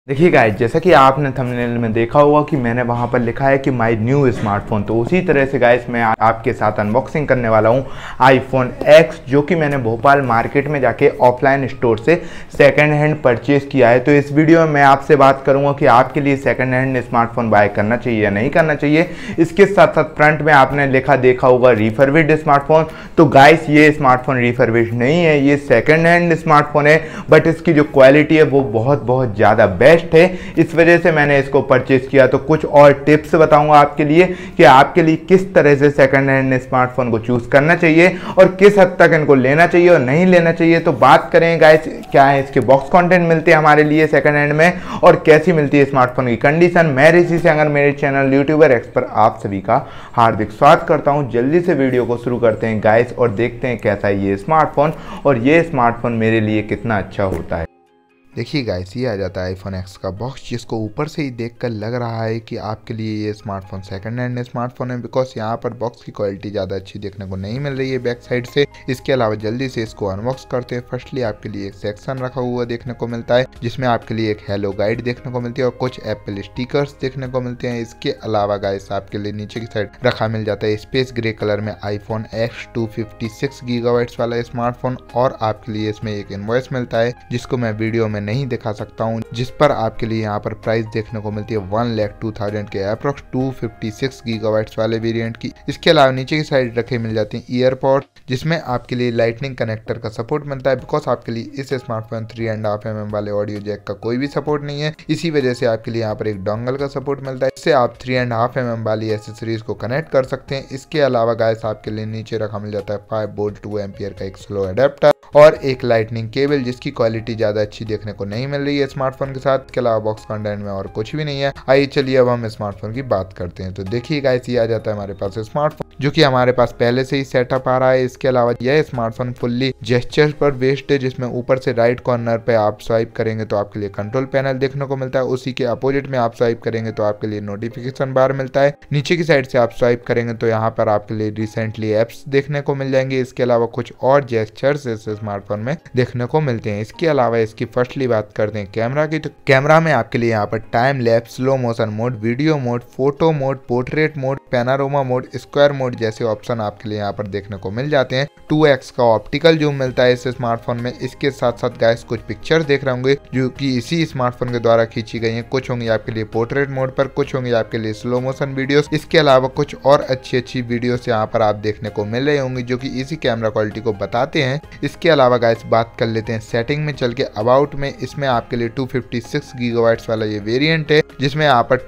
देखिए गाइस, जैसा कि आपने थंबनेल में देखा होगा कि मैंने वहां पर लिखा है कि माय न्यू स्मार्टफोन। तो उसी तरह से गाइस मैं आपके साथ अनबॉक्सिंग करने वाला हूं आईफोन एक्स, जो कि मैंने भोपाल मार्केट में जाके ऑफलाइन स्टोर से सेकंड हैंड परचेज किया है। तो इस वीडियो में मैं आपसे बात करूंगा कि आपके लिए सेकंड हैंड स्मार्टफोन बाय करना चाहिए या नहीं करना चाहिए। इसके साथ साथ फ्रंट में आपने लिखा देखा होगा रिफर्बिश्ड स्मार्टफोन। तो गाइस ये स्मार्टफोन रिफर्बिश्ड नहीं है, ये सेकेंड हैंड स्मार्टफोन है, बट इसकी जो क्वालिटी है वो बहुत ज़्यादा बेस्ट है। इस वजह से मैंने इसको परचेज किया। तो कुछ और टिप्स बताऊंगा आपके लिए कि आपके लिए किस तरह से सेकंड हैंड स्मार्टफोन को चूज करना चाहिए और किस हद तक इनको लेना चाहिए और नहीं लेना चाहिए। तो बात करें गाइस, क्या है इसके बॉक्स कंटेंट मिलते हैं हमारे लिए सेकंड हैंड में और कैसी मिलती है स्मार्टफोन की कंडीशन। मैं ऋषि से अगर मेरे चैनल यूट्यूबर एक्स पर आप सभी का हार्दिक स्वागत करता हूं। जल्दी से वीडियो को शुरू करते हैं गाइस और देखते हैं कैसा है ये स्मार्टफोन और ये स्मार्टफोन मेरे लिए कितना अच्छा होता है। देखिए गाइस, ये आ जाता है आईफोन एक्स का बॉक्स, जिसको ऊपर से ही देखकर लग रहा है कि आपके लिए ये स्मार्टफोन सेकंड हैंड स्मार्टफोन है, बिकॉज यहाँ पर बॉक्स की क्वालिटी ज़्यादा अच्छी देखने को नहीं मिल रही है बैक साइड से। इसके अलावा जल्दी से इसको अनबॉक्स करते हैं। फर्स्टली आपके लिए एक सेक्शन रखा हुआ देखने को मिलता है, जिसमें आपके लिए एक हेलो गाइड देखने को मिलती है और कुछ एप्पल स्टिकर्स देखने को मिलते हैं। इसके अलावा गाइस आपके लिए नीचे की साइड रखा मिल जाता है स्पेस ग्रे कलर में आईफोन एक्स 256 गीगाबाइट्स वाला स्मार्टफोन, और आपके लिए इसमें एक इनवॉइस मिलता है जिसको मैं वीडियो में नहीं दिखा सकता हूं, जिस पर आपके लिए यहाँ पर प्राइस देखने को मिलती है 1,02,000 के अप्रोक्स 256 गीगाबाइट्स वाले वेरिएंट की। इसके अलावा नीचे की साइड रखे मिल जाते हैं ईयरपॉड, जिसमें आपके लिए लाइटनिंग कनेक्टर का सपोर्ट मिलता है, बिकॉज आपके लिए इस स्मार्टफोन 3.5 mm वाले ऑडियो जैक का कोई भी सपोर्ट नहीं है। इसी वजह से आपके लिए यहाँ पर एक डोंगल का सपोर्ट मिलता है, जिससे आप 3.5 mm वाली एसेसरीज को कनेक्ट कर सकते हैं। इसके अलावा गाइस आपके लिए नीचे रखा मिल जाता है 5 वोल्ट 2 एम्पियर का एक स्लो अडेप्टर और एक लाइटनिंग केबल, जिसकी क्वालिटी ज्यादा अच्छी देखने को नहीं मिल रही है स्मार्टफोन के साथ। इसके अलावा बॉक्स कंटेंट में और कुछ भी नहीं है। आइए चलिए अब हम स्मार्टफोन की बात करते हैं। तो देखिए गाइस, ये आ जाता है हमारे पास स्मार्टफोन, जो कि हमारे पास पहले से ही सेटअप आ रहा है। इसके अलावा यह स्मार्टफोन फुल्ली जेस्चर पर बेस्ड है, जिसमें ऊपर से राइट कॉर्नर पे आप स्वाइप करेंगे तो आपके लिए कंट्रोल पैनल देखने को मिलता है। उसी के अपोजिट में आप स्वाइप करेंगे तो आपके लिए नोटिफिकेशन बार मिलता है। नीचे की साइड से आप स्वाइप करेंगे तो यहाँ पर आपके लिए रिसेंटली एप्स देखने को मिल जाएंगे। इसके अलावा कुछ और जेस्चर्स इस स्मार्टफोन में देखने को मिलते हैं। इसके अलावा इसकी फर्स्टली बात करते हैं कैमरा की, तो कैमरा में आपके लिए यहाँ पर time lapse, slow motion mode, video mode, photo mode, portrait mode, panorama mode, square mode जैसे ऑप्शन आपके लिए यहाँ पर देखने को मिल जाते हैं। 2x का ऑप्टिकल जूम मिलता है इस स्मार्टफोन में। इसके साथ साथ गाइस कुछ पिक्चर्स देख रहे होंगे जो कि इसी स्मार्टफोन के द्वारा खींची गई हैं। कुछ होंगी आपके लिए पोर्ट्रेट मोड पर, कुछ होंगी आपके लिए स्लो मोशन वीडियोस। इसके अलावा कुछ और अच्छी वीडियोस यहाँ पर आप देखने को मिल रहे होंगे जो कि इसी कैमरा क्वालिटी को बताते हैं। इसके अलावा गाइस बात कर लेते हैं सेटिंग में चल के अबाउट में। इसमें आपके लिए 256 गीगाबाइट्स वाला ये वेरिएंट है, जिसमें यहाँ पर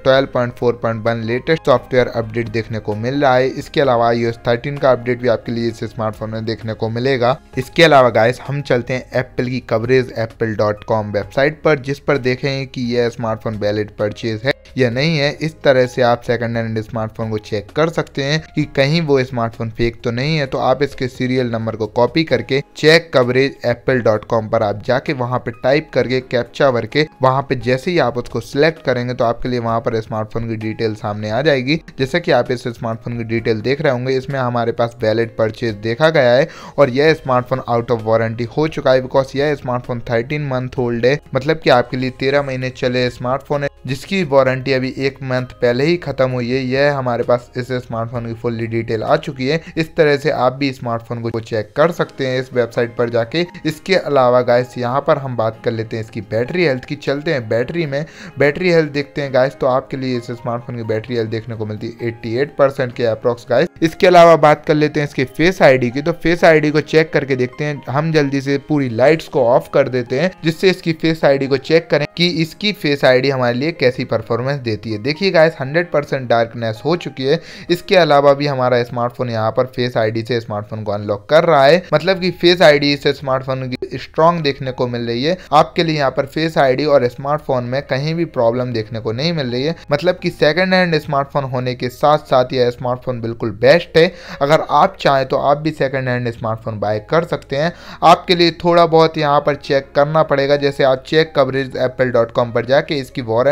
12.4.1 लेटेस्ट सॉफ्टवेयर अपडेट देखने को मिल रहा है। इसके अलावा iOS 13 का अपडेट भी आपके लिए इस स्मार्टफोन में देखने को मिलेगा। इसके अलावा गाइस हम चलते हैं एप्पल की कवरेज apple.com वेबसाइट पर, जिस पर देखें कि यह स्मार्टफोन वैलिड परचेज है या नहीं है। इस तरह से आप सेकंड हैंड स्मार्टफोन को चेक कर सकते हैं कि कहीं वो स्मार्टफोन फेक तो नहीं है। तो आप इसके सीरियल नंबर को कॉपी करके चेक कवरेज apple.com पर आप जाके वहां पे टाइप करके कैप्चा भर के वहां पे जैसे ही आप उसको सिलेक्ट करेंगे तो आपके लिए वहां पर स्मार्टफोन की डिटेल सामने आ जाएगी। जैसा कि आप इस स्मार्टफोन की डिटेल देख रहे होंगे, इसमें हमारे पास वैलिड परचेज देखा गया है और यह स्मार्टफोन आउट ऑफ वारंटी हो चुका है, बिकॉज यह स्मार्टफोन 13 मंथ ओल्ड है, मतलब कि आपके लिए 13 महीने चले स्मार्टफोन है, जिसकी वारंटी अभी 1 मंथ पहले ही खत्म हुई है। यह हमारे पास इस स्मार्टफोन की फुल्ली डिटेल आ चुकी है। इस तरह से आप भी स्मार्टफोन को चेक कर सकते हैं इस वेबसाइट पर जाके। इसके अलावा गाइस यहाँ पर हम बात कर लेते हैं इसकी बैटरी हेल्थ की। चलते हैं बैटरी में, बैटरी हेल्थ देखते हैं गाइस। तो आपके लिए इस स्मार्टफोन की बैटरी हेल्थ देखने को मिलती है 88% के अप्रोक्स गाइस। इसके अलावा बात कर लेते हैं इसके फेस आईडी की। तो फेस आईडी को चेक करके देखते हैं। हम जल्दी से पूरी लाइट्स को ऑफ कर देते हैं, जिससे इसकी फेस आईडी को चेक करें कि इसकी फेस आईडी हमारे लिए कैसी परफॉर्मेंस देती है। देखिए गाइस 100% डार्कनेस हो चुकी है। इसके अलावा भी हमारा स्मार्टफोन यहाँ पर फेस आईडी से स्मार्टफोन को अनलॉक कर रहा है, मतलब कि फेस आईडी से स्मार्टफोन की स्ट्रॉन्ग देखने को मिल रही है। आपके लिए यहाँ पर फेस आईडी और स्मार्टफोन में कहीं भी प्रॉब्लम देखने को नहीं मिल रही है, मतलब कि सेकंड हैंड स्मार्टफोन होने के साथ साथ यह स्मार्टफोन बिल्कुल बेस्ट है। अगर आप चाहें तो आप भी सेकंड हैंड स्मार्टफोन बाय कर सकते हैं। आपके लिए थोड़ा बहुत यहाँ पर चेक करना पड़ेगा, जैसे आप चेक कवरेज apple.com पर जाके इसकी वारंटी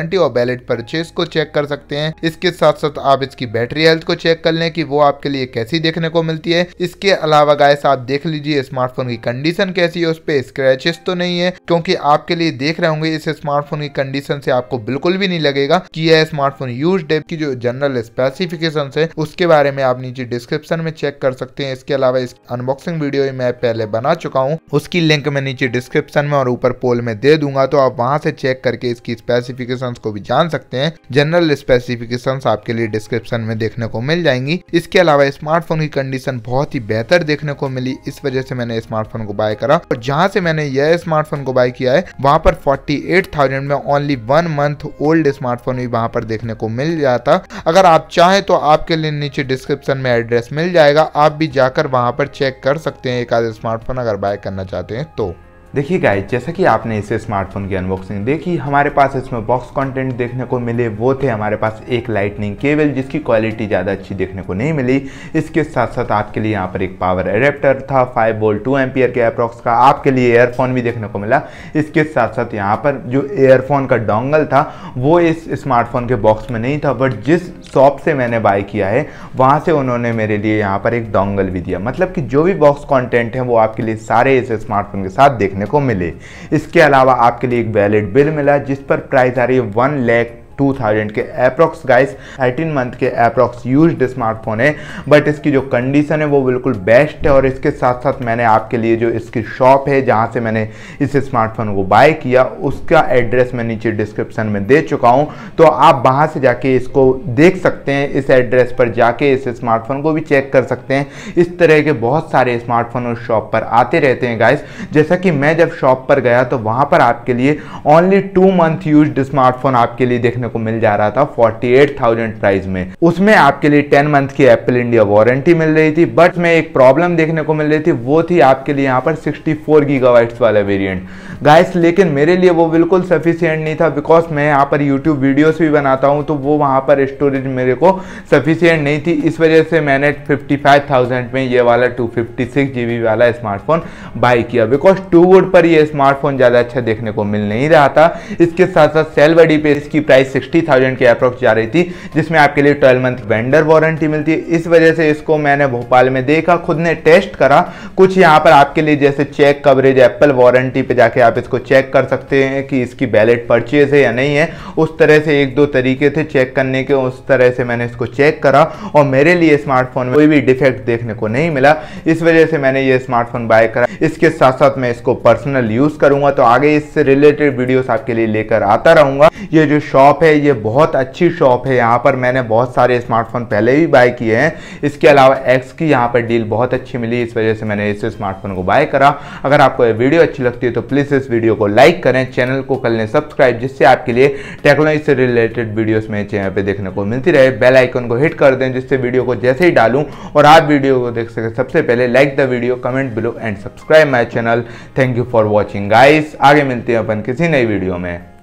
वारंटी और वैलिड परचेज को चेक कर सकते हैं। इसके साथ साथ आप इसकी बैटरी हेल्थ को चेक कर लें कि वो आपके लिए कैसी देखने को मिलती है। इसके अलावा गाइस आप देख लीजिए स्मार्टफोन की कंडीशन कैसी है, उस पे स्क्रैचेस तो नहीं है, क्योंकि आपके लिए देख रहे होंगे इस स्मार्टफोन की कंडीशन से आपको बिल्कुल भी नहीं लगेगा कि यह स्मार्टफोन यूज्ड है। की जो जनरल स्पेसिफिकेशन है उसके बारे में आप नीचे डिस्क्रिप्शन में चेक कर सकते हैं। इसके अलावा इस अनबॉक्सिंग वीडियो मैं पहले बना चुका हूँ, उसकी लिंक मैं नीचे डिस्क्रिप्शन में और ऊपर पोल में दे दूंगा, तो आप वहां से चेक करके इसकी स्पेसिफिकेशंस को भी जान सकते हैं। जनरल स्पेसिफिकेशंस आपके लिए डिस्क्रिप्शन में देखने को मिल जाएंगी। इसके अलावा स्मार्टफोन की कंडीशन बहुत ही बेहतर देखने को मिली, इस वजह से मैंने स्मार्टफोन को बाय करा। और जहां से मैंने यह स्मार्टफोन को बाय किया है वहां पर 48,000 में ओनली 1 मंथ ओल्ड स्मार्टफोन भी वहां पर देखने को मिल जाता। अगर आप चाहें तो आपके लिए नीचे डिस्क्रिप्शन में एड्रेस मिल जाएगा, आप भी जाकर वहां पर चेक कर सकते हैं एक आध स्मार्टफोन अगर बाय करना चाहते हैं तो। देखिए गाइस, जैसा कि आपने इस स्मार्टफोन की अनबॉक्सिंग देखी, हमारे पास इसमें बॉक्स कंटेंट देखने को मिले वो थे हमारे पास एक लाइटनिंग केबल जिसकी क्वालिटी ज़्यादा अच्छी देखने को नहीं मिली। इसके साथ साथ आपके लिए यहाँ पर एक पावर एडेप्टर था 5 वोल्ट 2 एम्पियर के अप्रॉक्स का। आपके लिए ईयरफोन भी देखने को मिला। इसके साथ साथ यहाँ पर जो ईयरफोन का डोंगल था वो इस स्मार्टफोन के बॉक्स में नहीं था, बट जिस शॉप से मैंने बाय किया है वहाँ से उन्होंने मेरे लिए यहाँ पर एक डोंगल भी दिया। मतलब कि जो भी बॉक्स कॉन्टेंट है वो आपके लिए सारे इस स्मार्टफोन के साथ देखने को मिले। इसके अलावा आपके लिए एक वैलिड बिल मिला जिस पर प्राइस आ रही है 1,02,000 के अप्रॉक्स। गाइस 13 मंथ के अप्रॉक्स यूज्ड स्मार्टफोन है, बट इसकी जो कंडीशन है वो बिल्कुल बेस्ट है। और इसके साथ साथ मैंने आपके लिए जो इसकी शॉप है जहां से मैंने इस स्मार्टफोन को बाय किया उसका एड्रेस मैं नीचे डिस्क्रिप्शन में दे चुका हूं, तो आप वहां से जाके इसको देख सकते हैं। इस एड्रेस पर जाके इस स्मार्टफोन को भी चेक कर सकते हैं। इस तरह के बहुत सारे स्मार्टफोन उस शॉप पर आते रहते हैं गाइस। जैसा कि मैं जब शॉप पर गया तो वहां पर आपके लिए ओनली 2 मंथ यूज्ड स्मार्टफोन आपके लिए देखने को मिल जा रहा था 48,000 प्राइस में। उसमें आपके लिए 10 मंथ की एप्पल इंडिया वारंटी मिल रही थी, बट में एक प्रॉब्लम देखने को मिल रही थी, वो थी आपके लिए यहाँ पर 64 गीगाबाइट्स वाला वेरिएंट गाइस। लेकिन मेरे लिए वो बिल्कुल सफिशिएंट नहीं था, बिकॉज मैं यहाँ पर यूट्यूब वीडियोस भी बनाता हूँ तो वो वहाँ पर स्टोरेज मेरे को सफिशिएंट नहीं थी। इस वजह से मैंने 55,000 में ये वाला 256 GB वाला स्मार्टफोन बाय किया, बिकॉज टू वुड पर ये स्मार्टफोन ज़्यादा अच्छा देखने को मिल नहीं रहा था। इसके साथ साथ सेलबडी पे इसकी प्राइस 60,000 के अप्रॉक्स जा रही थी, जिसमें आपके लिए 12 मंथ वेंडर वारंटी मिलती है। इस वजह से इसको मैंने भोपाल में देखा, खुद ने टेस्ट करा। कुछ यहाँ पर आपके लिए जैसे चेक कवरेज, एप्पल वारंटी पे जाके आप इसको चेक कर सकते हैं कि इसकी वैलिड परचेज है या नहीं है। उस तरह से एक दो तरीके थे चेक करने के, उस तरह से मैंने इसको चेक करा और मेरे लिए स्मार्टफोन में कोई भी डिफेक्ट देखने को नहीं मिला। इस वजह से मैंने ये स्मार्टफोन बाय करा। इसके साथ साथ मैं इसको पर्सनल यूज करूंगा, तो आगे इससे रिलेटेड वीडियोस आपके लिए लेकर आता रहूंगा। ये जो शॉप है ये बहुत अच्छी शॉप है, यहाँ पर मैंने बहुत सारे स्मार्टफोन पहले भी बाय किए हैं। इसके अलावा एक्स की यहाँ पर डील बहुत अच्छी मिली, इस वजह से मैंने इस स्मार्टफोन को बाय करा। अगर आपको ये वीडियो अच्छी लगती है तो प्लीज इस वीडियो को लाइक करें, चैनल को कर लें सब्सक्राइब, जिससे आपके लिए टेक्नोलॉजी से रिलेटेड वीडियोस मेरे चैनल पे देखने को मिलती रहे। बेल आइकन को हिट कर दें जिससे वीडियो को जैसे ही डालूं और आप वीडियो को देख सकें सबसे पहले। Like the video, comment below and subscribe my channel. Thank you for watching guys. आगे मिलते हैं अपन किसी नई वीडियो में।